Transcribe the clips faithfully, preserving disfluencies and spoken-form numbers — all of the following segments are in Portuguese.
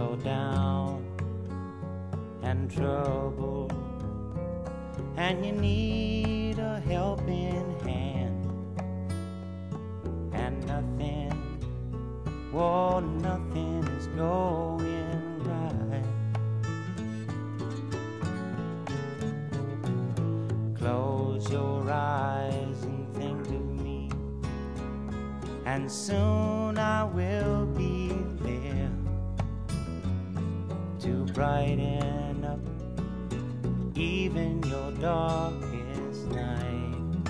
you're down and trouble and you need a helping hand and nothing, well, nothing is going right. Close your eyes and think of me, and soon I will be there to brighten up even your darkest night.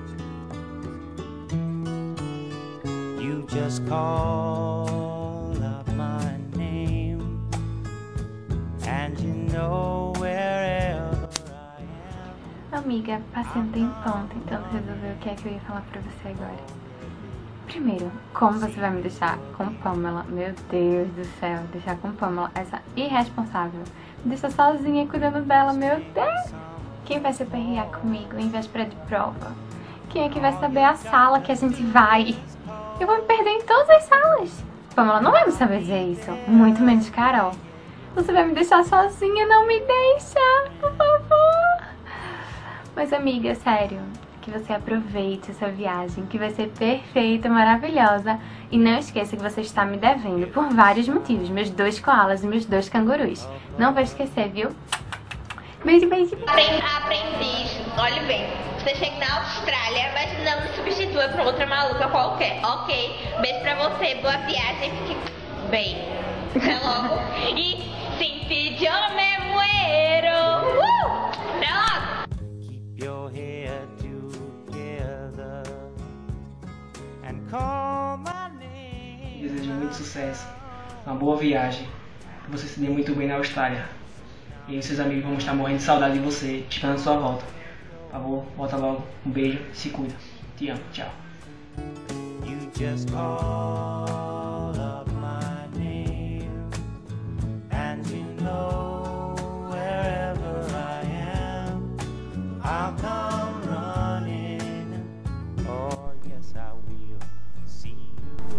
You just call up my name, and you know wherever I am. Amiga, passei um tempão tentando resolver o que é que eu ia falar pra você agora. Primeiro, como você vai me deixar com Pamela? Meu Deus do céu, deixar com Pamela, essa irresponsável. Me deixar sozinha cuidando dela, meu Deus! Quem vai se aperrear comigo em véspera de prova? Quem é que vai saber a sala que a gente vai? Eu vou me perder em todas as salas. Pamela não vai me saber dizer isso, muito menos Carol. Você vai me deixar sozinha, não me deixa, por favor. Mas amiga, sério, que você aproveite essa viagem, que vai ser perfeita, maravilhosa. E não esqueça que você está me devendo por vários motivos, meus dois koalas e meus dois cangurus. Não vai esquecer, viu? Beijo, beijo. Aprendiz, olha bem, você chega na Austrália, mas não me substitua por outra maluca qualquer, ok? Beijo pra você, boa viagem, fique bem. Até logo. E sin ti yo me muero. Uh! Até logo. Keep your head together and call my name. Desejo muito sucesso, uma boa viagem, que você se dê muito bem na Austrália. E seus amigos vão estar morrendo de saudade de você, esperando sua volta. Por favor, volta logo. Um beijo, se cuida. Te amo, tchau. You just call up my name, and you know wherever I am, I'll come running. Oh yes, I will see you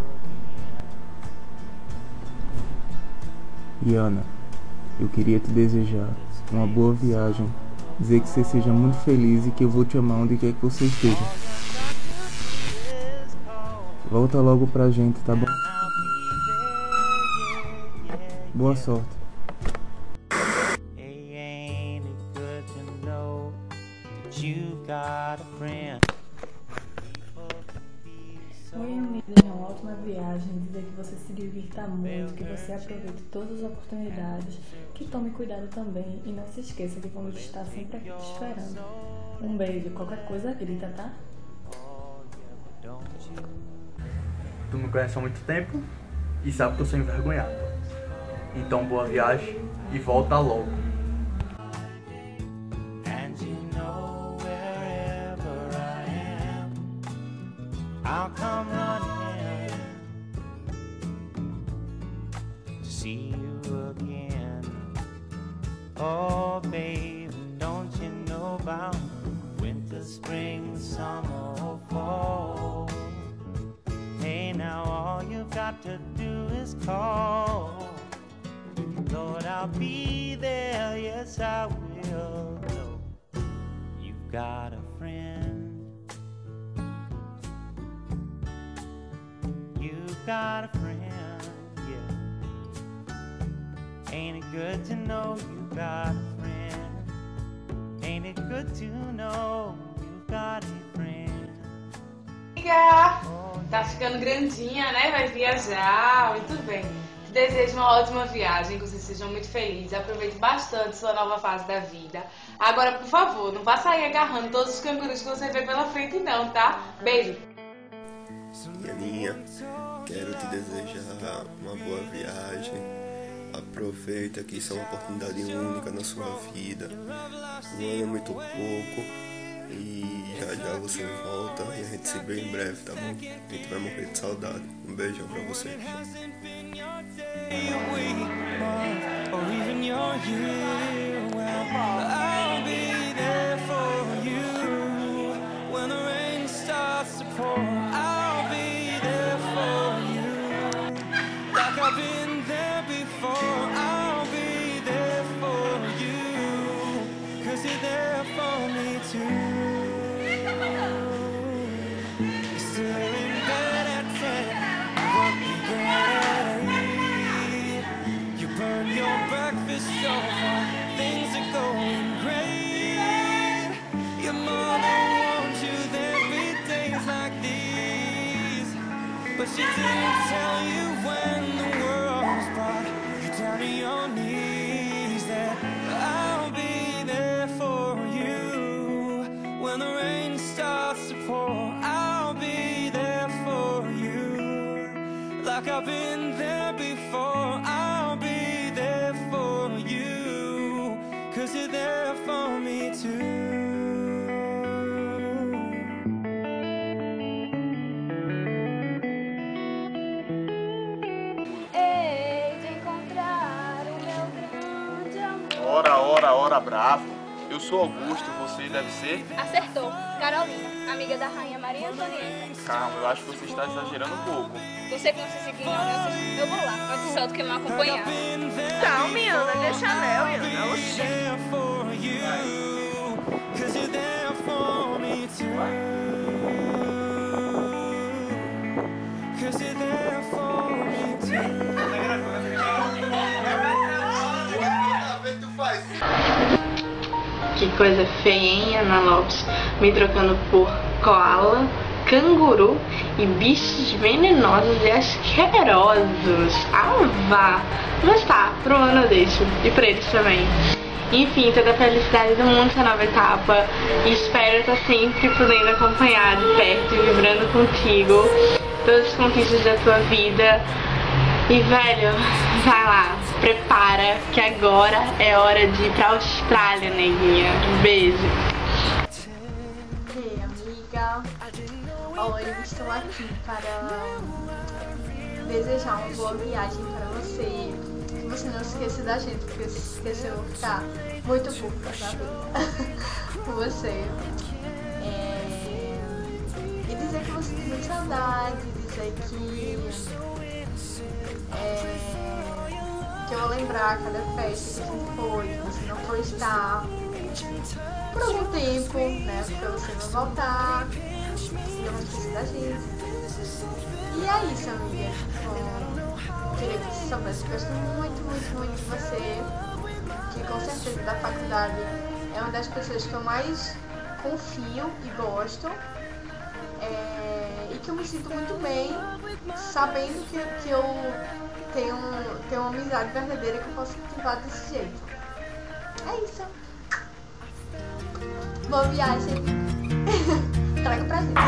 again. Iana, eu queria te desejar uma boa viagem, dizer que você seja muito feliz e que eu vou te amar onde quer que você esteja. Volta logo pra gente, tá bom? Boa sorte. Hey, ain't it good to know that you've got a friend? Oi, amiga, uma ótima viagem, dizer que você se divirta muito, que você aproveite todas as oportunidades, que tome cuidado também e não se esqueça que vamos estar sempre aqui te esperando. Um beijo, qualquer coisa grita, tá? Tu me conhece há muito tempo e sabe que eu sou envergonhado. Então boa viagem e volta logo. And you know wherever I am, I'll come running to see you again. Oh baby, don't you know about winter, spring, summer, or fall? Hey, now all you've got to do is call. Lord, I'll be there, yes I will. Know you've got a friend. You've got a friend, yeah. Ain't it good to know you've got a friend? Ain't it good to know you've got a friend? Amiga, tá ficando grandinha, né? Vai viajar, muito bem. Te desejo uma ótima viagem, que vocês sejam muito felizes, aproveite bastante sua nova fase da vida. Agora, por favor, não vá sair agarrando todos os cangurus que você vê pela frente não, tá? Beijo! Ianinha, quero te desejar uma boa viagem. Aproveita que isso é uma oportunidade única na sua vida. Um ano é muito pouco. E já já você volta e a gente se vê em breve, tá bom? A gente vai morrer de saudade. Um beijão pra você. I've been there before. you're there for me too. You're still in bed at ten, work again at eight. You burn your breakfast so hard, things are going great. Your mother warned you there'd be days like these, but she didn't tell you when the world's brought you down to your knees that I'll be there for you when the rain starts to pour. I'll be there for you like I've been there before. I'll be there for you 'cause you're there for me too. Ora, ora, ora, bravo. Eu sou Augusto, você deve ser? Acertou. Carolina, amiga da rainha Maria Antonieta. Calma, eu acho que você está exagerando um pouco. Você com essas ignorâncias, eu vou lá. Pode solto que me acompanhar. Calma, Iana, deixa Léo, Iana. Oxi. Que coisa feia, hein, Ana Lopes? Me trocando por koala, canguru e bichos venenosos e asquerosos. Ah, vá! Mas tá, pro ano eu deixo. E pra eles também. Enfim, toda a felicidade do mundo essa nova etapa. E espero estar sempre podendo acompanhar de perto e vibrando contigo todas as conquistas da tua vida. E, velho, vai lá, prepara, que agora é hora de ir pra Austrália, neguinha. Beijo. Ei, amiga. Hoje estou aqui para desejar uma boa viagem para você. Que você não esqueça da gente, porque se esquecer eu vou ficar muito puta, sabe? Com você. É... E dizer que você tem muita saudade, dizer que... É, que eu vou lembrar cada festa que você foi, que você não foi estar por algum tempo, né? Porque você vai voltar e eu não esqueci da gente. E é isso, amiga. Bom, queria que você soubesse que eu gosto muito, muito, muito de você. Que com certeza da faculdade é uma das pessoas que eu mais confio e gosto. É, e que eu me sinto muito bem sabendo que, que eu tenho, tenho uma amizade verdadeira que eu posso cultivar desse jeito. É isso. Boa viagem. Traga pra gente.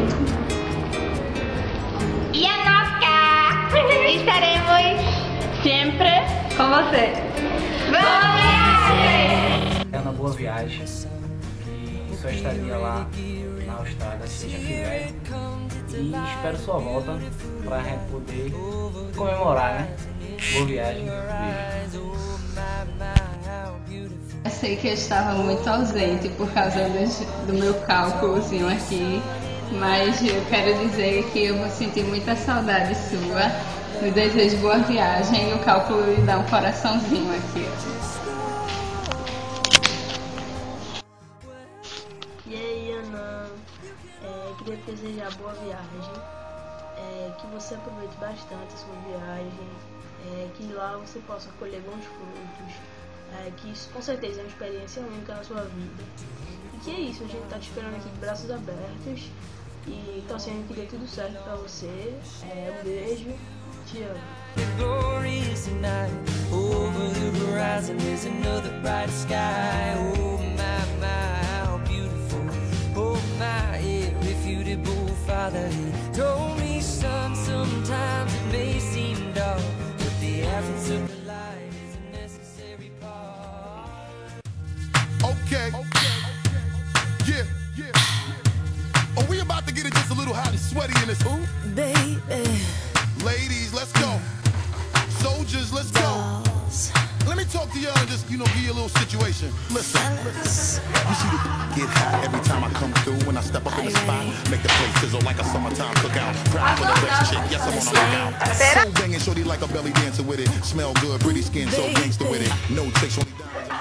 E a nossa! Estaremos sempre com você. Boa viagem! É uma boa viagem. Que sua estadia lá na Austrália seja filé. E espero sua volta pra gente poder comemorar, né? Boa viagem. Beijo. Eu sei que eu estava muito ausente por causa do, do meu cálculozinho aqui, mas eu quero dizer que eu vou sentir muita saudade sua. Eu desejo boa viagem e o cálculo lhe dá um coraçãozinho aqui. E aí, Ana, é, queria te desejar boa viagem, é, que você aproveite bastante a sua viagem, é, que lá você possa colher bons frutos, é, que isso com certeza é uma experiência única na sua vida. E que é isso, a gente tá te esperando aqui de braços abertos e torcendo que dê tudo certo pra você. É, um beijo, te amo. Father, he told me, son, sometimes it may seem dull, but the absence of the light is a necessary part. Okay. Okay. Yeah. Yeah. Are we about to get it just a little hot and sweaty in this hoop? Baby. Ladies, let's go. Soldiers, let's go. Let me talk to y'all and just, you know, give you a little situation. Listen, listen. You see the get hot every time I come through. When I step up in the spot, make the place sizzle like a summertime cookout. Proud for the best chick, yes, I'm on the lookout. So banging, shorty like a belly dancer with it. Smell good, pretty skin, so gangster with it. No chicks, only diamonds.